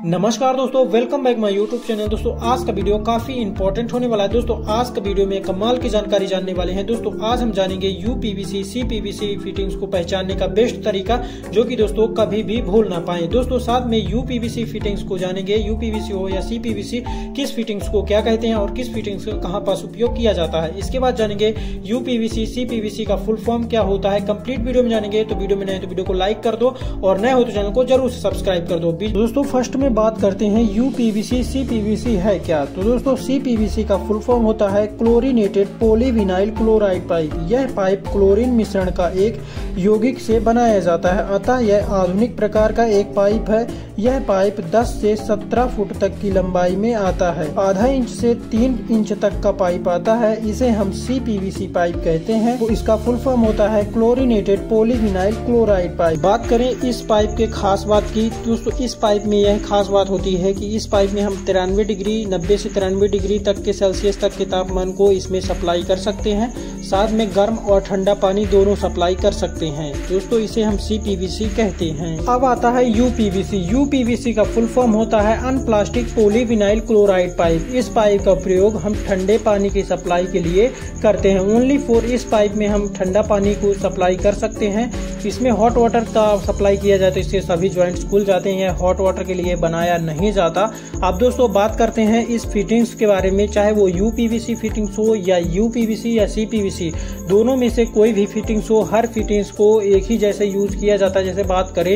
नमस्कार दोस्तों, welcome back my YouTube channel. दोस्तों आज का वीडियो काफी इंपॉर्टेंट होने वाला है। दोस्तों आज का वीडियो में कमाल की जानकारी जानने वाले हैं। दोस्तों आज हम जानेंगे यूपीवीसी सीपीवीसी फिटिंग्स को पहचानने का बेस्ट तरीका, जो कि दोस्तों कभी भी भूल ना पाए। दोस्तों साथ में यूपीवीसी फिटिंग्स को जानेंगे, यूपीवीसी हो या सीपीवीसी, किस फिटिंग्स को क्या कहते हैं और किस फिटिंग्स का कहाँ पास उपयोग किया जाता है। इसके बाद जानेंगे यूपीवीसी सीपीवीसी का फुल फॉर्म क्या होता है। कंप्लीट वीडियो में जानेंगे। तो वीडियो में नए तो वीडियो को लाइक कर दो और नए हो तो चैनल को जरूर सब्सक्राइब कर दो। दोस्तों फर्स्ट में बात करते हैं यूपीवीसी सीपीवीसी है क्या। तो दोस्तों सीपीवीसी का फुल फॉर्म होता है क्लोरीनेटेड पॉलीविनाइल क्लोराइड पाइप। यह पाइप क्लोरीन मिश्रण का एक यौगिक से बनाया जाता है, अतः यह आधुनिक प्रकार का एक पाइप है। यह पाइप 10 से 17 फुट तक की लंबाई में आता है। आधा इंच से 3 इंच तक का पाइप आता है, इसे हम सीपीवीसी पाइप कहते हैं। तो इसका फुल फॉर्म होता है क्लोरीनेटेड पॉलीविनाइल क्लोराइड पाइप। बात करें इस पाइप के खास बात की, दोस्तों इस पाइप में यह खास बात होती है कि इस पाइप में हम 93 डिग्री 90 से 93 डिग्री तक के सेल्सियस तक के तापमान को इसमें सप्लाई कर सकते हैं। साथ में गर्म और ठंडा पानी दोनों सप्लाई कर सकते हैं। दोस्तों इसे हम सीपीवीसी कहते हैं। अब आता है यूपीवीसी। यूपीवीसी का फुल फॉर्म होता है अनप्लास्टिक पॉलीविनाइल क्लोराइड पाइप। इस पाइप का प्रयोग हम ठंडे पानी की सप्लाई के लिए करते हैं। ओनली फॉर इस पाइप में हम ठंडा पानी को सप्लाई कर सकते हैं। इसमें हॉट वाटर का सप्लाई किया जाए तो इससे सभी जॉइंट्स खुल जाते हैं। हॉट वाटर के लिए बनाया नहीं जाता। अब दोस्तों बात करते हैं इस फिटिंग्स के बारे में, चाहे वो यूपीवीसी फिटिंग्स हो या यूपीवीसी या सीपीवीसी, दोनों में से कोई भी फिटिंग्स हो, हर फिटिंग्स को एक ही जैसे यूज किया जाता है। जैसे बात करें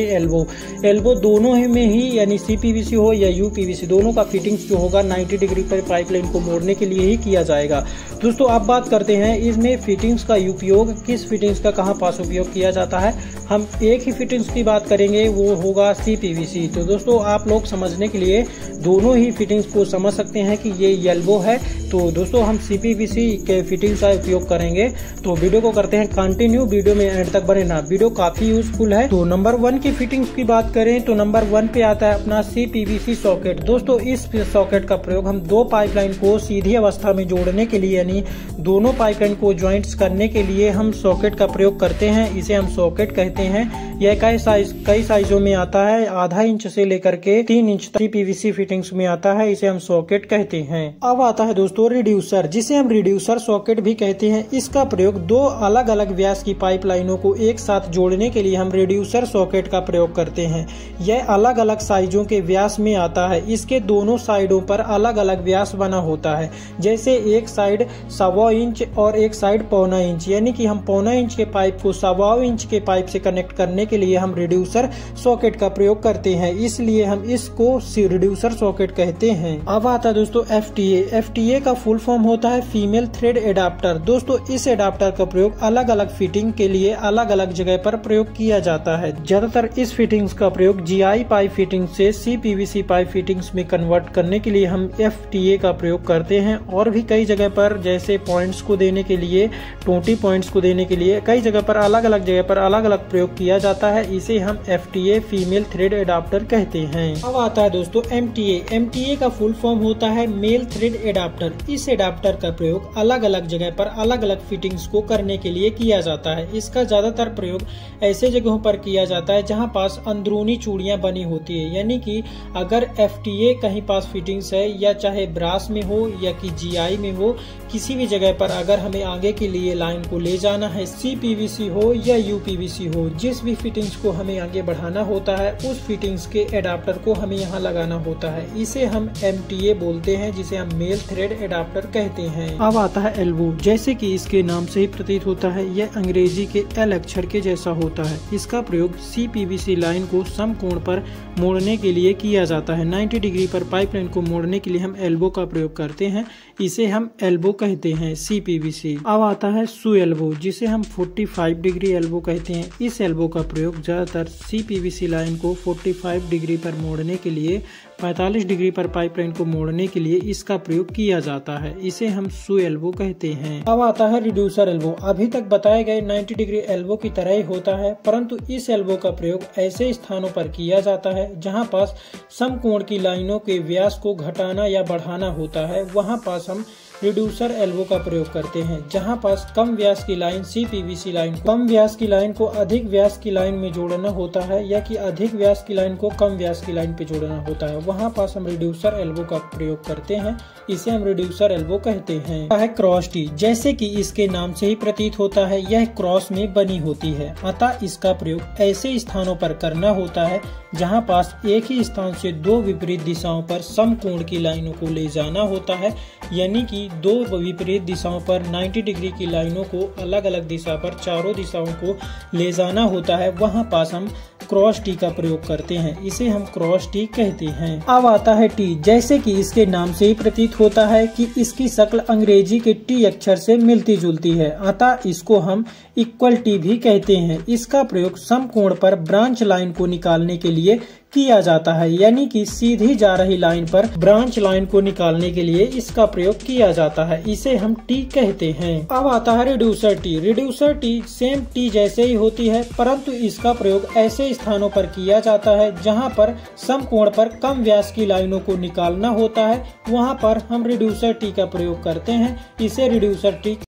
एल्बो दोनों में ही, यानी सीपीवीसी हो या यूपीवीसी, दोनों का फिटिंग्स जो होगा 90 डिग्री पर पाइपलाइन को मोड़ने के लिए ही किया जाएगा। दोस्तों अब बात करते हैं इसमें फिटिंग्स का उपयोग, किस फिटिंग्स का कहाँ पास उपयोग किया जाता है। हम एक ही फिटिंग्स की बात करेंगे, वो होगा सीपीवीसी। तो दोस्तों आप लोग समझने के लिए दोनों ही फिटिंग्स को समझ सकते हैं कि ये एल्बो है। तो दोस्तों हम सीपीवीसी के फिटिंग्स का उपयोग करेंगे। तो वीडियो को करते हैं कंटिन्यू, वीडियो में एंड तक बने ना, वीडियो काफी यूजफुल है। तो नंबर 1 की फिटिंग्स की बात करें तो नंबर 1 पे आता है अपना सीपीवीसी सॉकेट। दोस्तों इस सॉकेट का प्रयोग हम दो पाइपलाइन को सीधी अवस्था में जोड़ने के लिए, यानी दोनों पाइपलाइन को ज्वाइंट्स करने के लिए हम सॉकेट का प्रयोग करते हैं। इसे हम सॉकेट कहते हैं। यह कई साइजों में आता है, आधा इंच से लेकर के 3 इंच तक पीवीसी फिटिंग्स में आता है। इसे हम सॉकेट कहते हैं। अब आता है दोस्तों रिड्यूसर, जिसे हम रिड्यूसर सॉकेट भी कहते हैं। इसका प्रयोग दो अलग अलग व्यास की पाइपलाइनों को एक साथ जोड़ने के लिए हम रिड्यूसर सॉकेट का प्रयोग करते हैं। यह अलग अलग साइजों के व्यास में आता है। इसके दोनों साइडों पर अलग अलग व्यास बना होता है। जैसे एक साइड 1.25 इंच और एक साइड 1.25 इंच, यानी कि हम 1.25 इंच के पाइप को 1.25 इंच के पाइप से कनेक्ट करने के लिए हम रिड्यूसर सॉकेट का प्रयोग करते हैं। इसलिए हम इसको रिड्यूसर सॉकेट कहते हैं। अब आता है दोस्तों एफटीए का फुल फॉर्म होता है फीमेल थ्रेड एडाप्टर। दोस्तों इस एडाप्टर का प्रयोग अलग अलग फिटिंग के लिए अलग अलग जगह पर प्रयोग किया जाता है। ज्यादातर इस फिटिंग्स का प्रयोग जीआई पाइप फिटिंग से सीपीवीसी पाइप फिटिंग्स में कन्वर्ट करने के लिए हम एफटीए का प्रयोग करते हैं। और भी कई जगह पर, जैसे पॉइंट्स को देने के लिए, 20 पॉइंट्स को देने के लिए, कई जगह पर अलग अलग जगह पर अलग अलग प्रयोग किया जाता है। इसे हम एफटीए फीमेल थ्रेड एडाप्टर कहते हैं। अब आता है दोस्तों एमटीए का फुल फॉर्म होता है मेल थ्रेड एडाप्टर। इस एडाप्टर का प्रयोग अलग अलग जगह पर अलग अलग फिटिंग्स को करने के लिए किया जाता है। इसका ज्यादातर प्रयोग ऐसे जगहों पर किया जाता है जहां पास अंदरूनी चूड़ियां बनी होती है, यानी कि अगर एफटीए कहीं पास फिटिंग्स है, या चाहे ब्रास में हो या कि जीआई में हो, किसी भी जगह पर अगर हमें आगे के लिए लाइन को ले जाना है, सीपीवीसी हो या यूपीवीसी हो, जिस भी फिटिंग्स को हमें आगे बढ़ाना होता है, उस फिटिंग्स के एडाप्टर को हमें यहाँ लगाना होता है। इसे हम एमटीए बोलते हैं, जिसे हम मेल थ्रेड एडाप्टर कहते हैं। अब आता है एल्बो। जैसे कि इसके नाम से ही प्रतीत होता है, यह अंग्रेजी के एल अक्षर के जैसा होता है। इसका प्रयोग सीपीवीसी लाइन को समकोण पर मोड़ने के लिए किया जाता है। 90 डिग्री पर पाइपलाइन को मोड़ने के लिए हम एल्बो का प्रयोग करते हैं। इसे हम एल्बो कहते हैं सीपीवीसी। अब आता है सू एल्बो, जिसे हम 45 डिग्री एल्बो कहते हैं। इस एल्बो का प्रयोग ज्यादातर सीपीवीसी लाइन को 45 डिग्री पर मोड़ने के लिए, 45 डिग्री पर पाइपलाइन को मोड़ने के लिए इसका प्रयोग किया जाता है। इसे हम सू एल्बो कहते हैं। अब आता है रिड्यूसर एल्बो। अभी तक बताए गए 90 डिग्री एल्बो की तरह ही होता है, परंतु इस एल्बो का प्रयोग ऐसे स्थानों पर किया जाता है जहां पास समकोण की लाइनों के व्यास को घटाना या बढ़ाना होता है। वहां पास हम रिड्यूसर एल्बो का प्रयोग करते हैं, जहां पास कम व्यास की लाइन CPVC लाइन कम व्यास की लाइन को अधिक व्यास की लाइन में जोड़ना होता है या कि अधिक व्यास की लाइन को कम व्यास की लाइन पे जोड़ना होता है, वहां पास हम रिड्यूसर एल्बो का प्रयोग करते हैं। इसे हम रिड्यूसर एल्बो कहते हैं। क्रॉस टी, जैसे कि इसके नाम से ही प्रतीत होता है, यह क्रॉस में बनी होती है, अतः इसका प्रयोग ऐसे स्थानों पर करना होता है जहां पास एक ही स्थान से दो विपरीत दिशाओं पर समकोण की लाइनों को ले जाना होता है, यानी कि दो विपरीत दिशाओं पर 90 डिग्री की लाइनों को अलग अलग दिशा पर चारों दिशाओं को ले जाना होता है, वहां पास हम क्रॉस टी का प्रयोग करते हैं। इसे हम क्रॉस टी कहते हैं। अब आता है टी, जैसे कि इसके नाम से ही प्रतीत होता है कि इसकी शक्ल अंग्रेजी के टी अक्षर से मिलती जुलती है, अतः इसको हम इक्वल टी भी कहते हैं। इसका प्रयोग समकोण पर ब्रांच लाइन को निकालने के लिए किया जाता है, यानी कि सीधी जा रही लाइन पर ब्रांच लाइन को निकालने के लिए इसका प्रयोग किया जाता है। इसे हम टी कहते हैं। अब आता है reducer tee. Reducer tee same tee जैसे ही होती है, परंतु इसका प्रयोग ऐसे स्थानों पर किया जाता है जहां पर समकोण पर कम व्यास की लाइनों को निकालना होता है, वहां पर हम रिड्यूसर टी का प्रयोग करते हैं। इसे रिड्यूसर टी